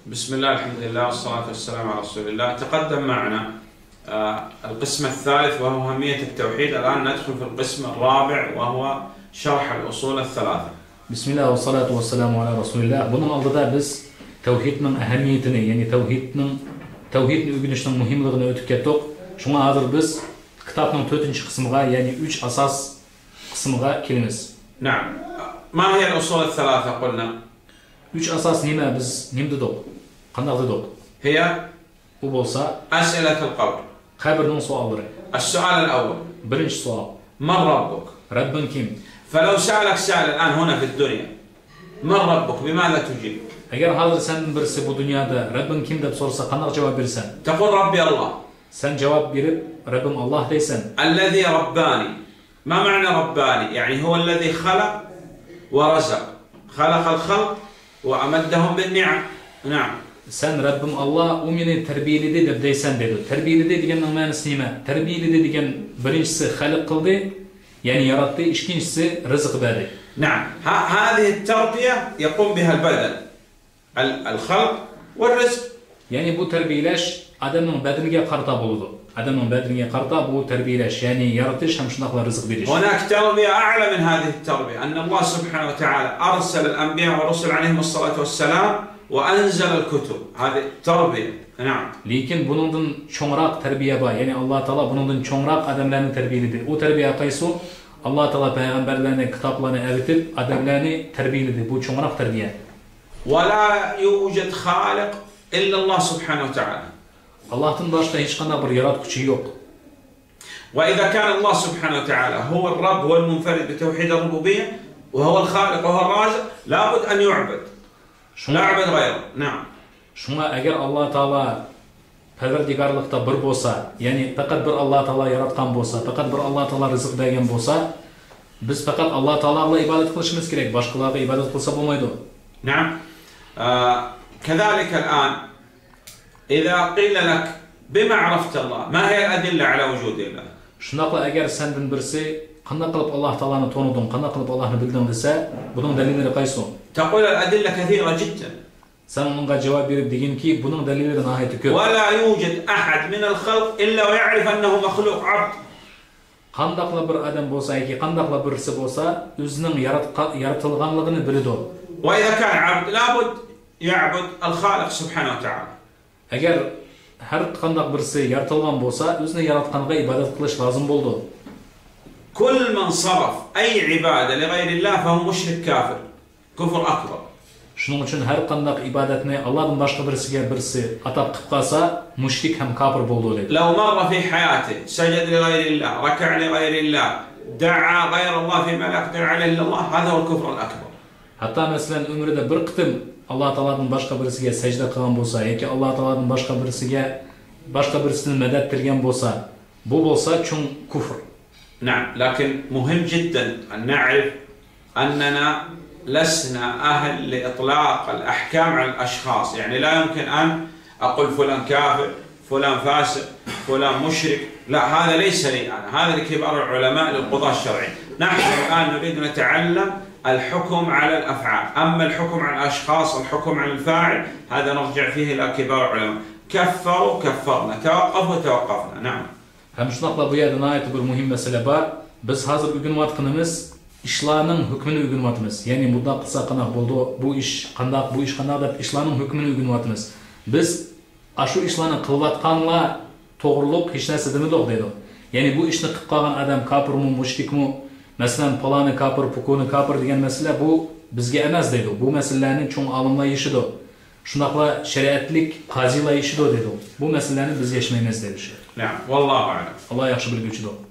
بسم الله الحمد لله والصلاة والسلام على رسول الله. تقدم معنا القسم الثالث وهو أهمية التوحيد. الآن ندخل في القسم الرابع وهو شرح الأصول الثلاثة. بسم الله والصلاة والسلام على رسول الله. Bunun aldıda biz tevhidning ahamiyetini, yani tevhidni öğrenişning muhimligini ötüp ketdik. Şuna hazır biz kitapning 4-chi qismiga, yani 3 asas qismiga kelamiz. نعم. ما هي الأصول الثلاثة قلنا؟ 3 asas nima, biz nim dedik? Qanday dedik? هي Bu bolsa أسئلة القبر. qabrning savollari. السؤال الأول. Birinchi savol. من ربك؟ Rabbin kim? فلو سألك سائل الآن هنا في الدنيا من ربك بماذا تجيب؟ Agar hozir sendan birisi bu dunyoda Rabbin kim deb so'rasa qanday javob berasan? تقول ربي الله. Sen javob berib Rabbim Allah deysan. الذي رباني. ما معنى رباني؟ يعني هو الذي خلق ورزق. خلق الخلق وأمدهم بالنعم. نعم. Sen Rabbim Allah o meni tarbiyaladi deb deysan dedi. Tarbiyaladi deganning ma'nosi nima? Tarbiyaladi degan birinchisi xalq qildi, ya'ni yaratdi, ikkinchisi rizq berdi. نعم. هذه التربية يقوم بها البدن. الخلق والرزق. Yani bu tarbiyalash odamning badaniga qarata bo'ladi. Odamning badaniga qarata bu tarbiyalash, ya'ni yaratish ham shunday rizq berish. هناك تربية أعلى من هذه التربية، أن الله سبحانه وتعالى أرسل الأنبياء والرسل عليهم الصلاة والسلام وأنزل الكتب. هذه تربية. نعم. Lekin buningdan cho'ngroq tarbiya bor. Ya'ni Alloh taolo buningdan cho'ngroq odamlarni tarbiyaladi. O tarbiya qaysi? Alloh taolo payg'ambarlarni, kitoblarni avitib, odamlarni tarbiyaladi. Bu cho'ngroq tarbiya. ولا يوجد خالق إلا الله سبحانه وتعالى. Allohdan boshqa hech qanday bir yaratuvchi yo'q. وإذا كان الله سبحانه وتعالى هو الرب، هو المنفرد بتوحيد الربوبية، وهو الخالق وهو الرازق، لابد أن يعبد. لا يعبد غيره. نعم. Şuna agar Alloh taolo parvardigorlikda bir bo'lsa, ya'ni faqat bir Alloh taolo yaratgan bo'lsa, faqat bir Alloh taolo rizq bergan bo'lsa, biz faqat Alloh taologa ibodat qilishimiz kerak, boshqalarga ibodat qilsa bo'lmaydi. نعم. كذلك الآن إذا قيل لك بما عرفت الله، ما هي الأدلة على وجود الله؟ Shunaqla agar sendan birisi qanday qilib Alloh taoloni taniding, qanday qilib Allohni bilding desa, buning dalillari qaysi? تقول الأدلة كثيرة جدا. Sen onga javob berib deginki, buning dalillari nihoyat ko'p. ولا يوجد أحد من الخلق إلا ويعرف أنه مخلوق عبد. Qandaqla bir odam bo'lsa yoki qandaqla birisi bo'lsa, o'zining yaratilganligini biladi. وإذا كان عبد لابد يعبد الخالق سبحانه وتعالى. Agar har qandaq birisi yaratilgan bo'lsa, o'zini yaratganiga ibodat qilish lozim bo'ldi. كل من صرف أي عبادة لغير الله فهو مشرك كافر. كفر أكبر. Shuning uchun har qandaq ibodatni Allohdan boshqa birisiga birisi atab qilib qolsa, mushrik ham kafir bo'ldi dedi. لو مر في حياته سجد لغير الله، ركع لغير الله، دعا غير الله فيما لا يقدر عليه إلا الله، هذا هو الكفر الأكبر. Hatta mesela ömrüde bir qitim Alloh taoladan boshqa birisiga sajda qilgan bo'lsa yoki Alloh taoladan boshqa birisini madad tilgan bo'lsa, bu bo'lsa cho'ng kufr. نعم. لكن مهم جدا أن نعرف أننا لسنا أهل لإطلاق الأحكام على الأشخاص. يعني لا يمكن أن أقول فلان كافر، فلان فاسق، فلان مشرك. لا، هذا ليس لي أنا، هذا لكبار العلماء للقضاة الشرعيين. نحن الآن نريد أن نتعلم الحكم على الأفعال. أما الحكم على الأشخاص، الحكم على الفاعل، هذا نرجع فيه إلى كبار العلماء. كفروا كفرنا، توقفوا توقفنا. نعم. Hem shunaqla bu yerda nihoyat bir muhim masala bor. Biz hozir o'rganayotganimiz ishlarning hukmini o'rganyapmiz. Ya'ni bunday qilsa qanday bo'ldi, bu ish qanday deb ishlarning hukmini o'rganyapmiz. Biz shu ishlarni qilayotganlar to'g'riliq hech narsa demidik deydi. Ya'ni bu ishni qilib qolgan odam kofirmi, mushrikmi, masalan paloni kofir, pukoni kofir degan masala bu bizga emas deydi. Bu masalalarni cho'ng olimlar yeshidi. Shunaqla shariatlik qozilar yeshidi deydi. Bu masalalarni biz yashmaymiz deydi. نعم. والله أعلم. Allah yaxshi bilguvchidir.